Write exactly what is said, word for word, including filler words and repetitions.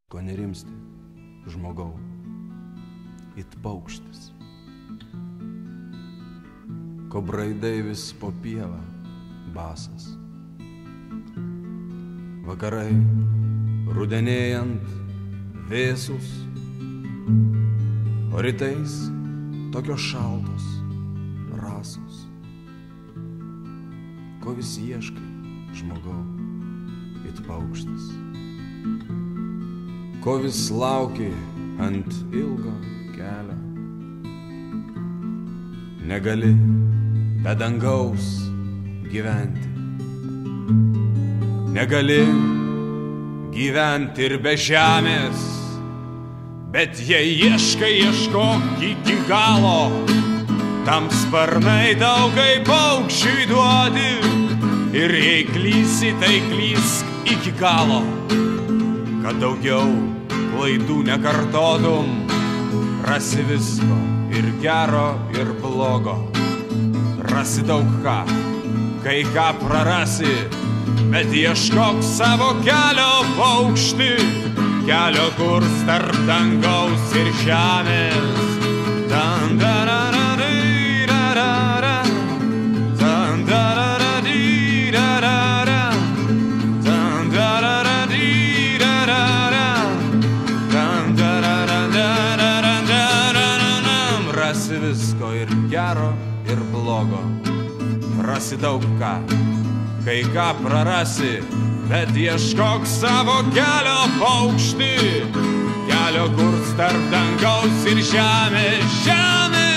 Ko nerimsti, žmogau, it paukštis. Ko braidai vis po pievą, basas. Vakarai, rudenėjant, vėsus, o rytais tokios šaltos, rasos. Ko vis ieškai, žmogau, it paukštis. Ko vis lauki ant ilgo kelio. Negali be dangaus gyventi. Negali gyventi ir be žemės, bet jei ieškai, ieškok iki galo. Tam sparnai daugai paukščiui duodi, ir jei klysi, tai klysk iki galo. Kad daugiau klaidų nekartotum, rasi visko, ir gero, ir blogo. Rasi daug ką, kai ką prarasi, bet ieškok savo kelio, paukšti, kelio, kur tarp dangaus ir žemės. Dan, da, da, da, di, da, da, da. Dan, da, da, da, di, da, da, da. Dan, da, da, da, di, da, da, da. Dan, da, da, da, da, da, da, da, da, da. Rasi visko, ir gero, ir blogo. Rasi daug ką, kai ką prarasi, bet ieškok savo kelio, paukšti, kelio, kur tarp dangaus ir žemės, žemės.